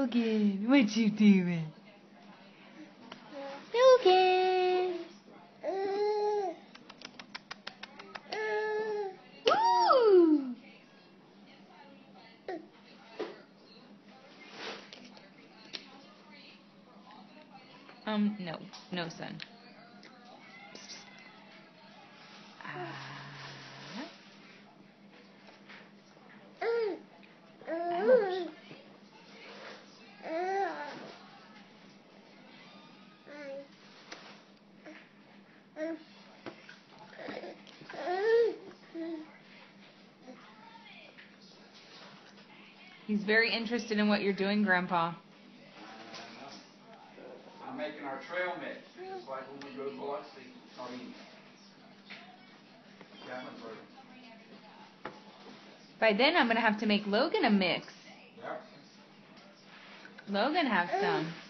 Logan, what you doing? Logan! Woo! No, son. Ouch. He's very interested in what you're doing, Grandpa. I'm making our trail mix, just like when we go to Biloxi. By then, I'm going to have to make Logan a mix. Yep. Logan have some.